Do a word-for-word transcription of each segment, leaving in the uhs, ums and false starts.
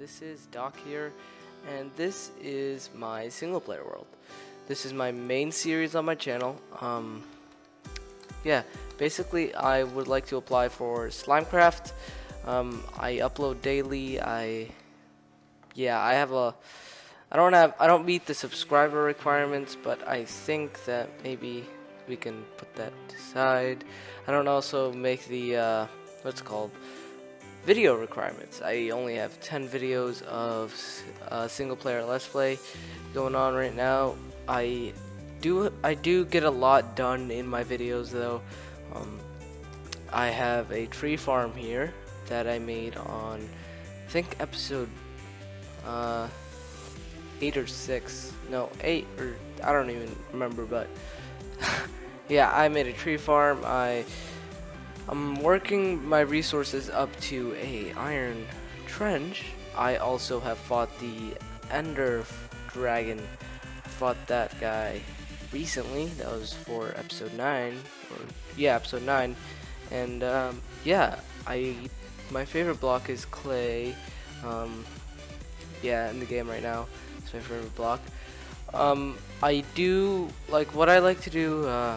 this is Doc here, and this is my single player world. This is my main series on my channel. Um, yeah, basically I would like to apply for Slimecraft. Um, I upload daily. I, yeah, I have a, I don't have, I don't meet the subscriber requirements, but I think that maybe we can put that aside. I don't also make the, uh, what's it called? Video requirements. I only have ten videos of uh, single player let's play going on right now. I do I do get a lot done in my videos though. um, I have a tree farm here that I made on I think episode uh, eight or six, no eight, or I don't even remember, but yeah, I made a tree farm. I I'm working my resources up to a iron trench. I also have fought the Ender Dragon. I fought that guy recently. That was for episode nine, or yeah, episode nine. And um, yeah, I my favorite block is clay. Um, yeah, in the game right now, it's my favorite block. Um, I do like what I like to do. Uh,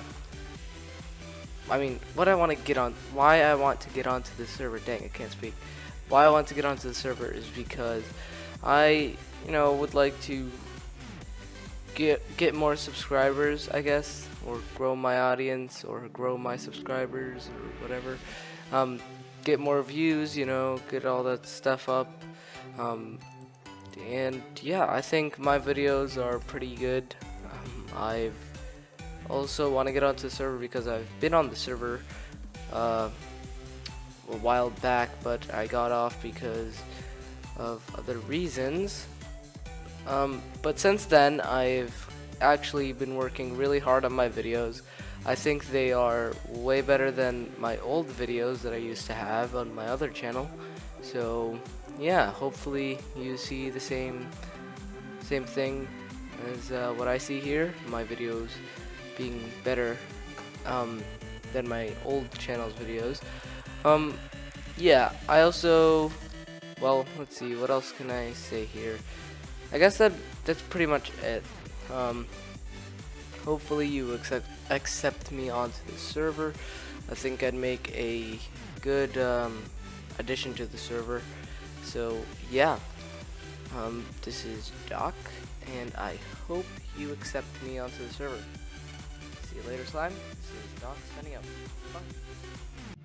I mean, what I want to get on, why I want to get onto the server, dang, I can't speak. Why I want to get onto the server is because I, you know, would like to get get more subscribers, I guess, or grow my audience, or grow my subscribers, or whatever. Um, get more views, you know, get all that stuff up. Um, and yeah, I think my videos are pretty good. Um, I've also want to get onto the server because I've been on the server uh, a while back, but I got off because of other reasons. Um, but since then, I've actually been working really hard on my videos. I think they are way better than my old videos that I used to have on my other channel. So yeah, hopefully you see the same same thing as uh, what I see here. My videos being better um, than my old channel's videos. Um, yeah, I also, well, let's see, what else can I say here? I guess that that's pretty much it. Um, hopefully you accept accept me onto the server. I think I'd make a good um, addition to the server. So yeah, um, this is Doc, and I hope you accept me onto the server. See you later, slime. This is Doc signing out. Bye.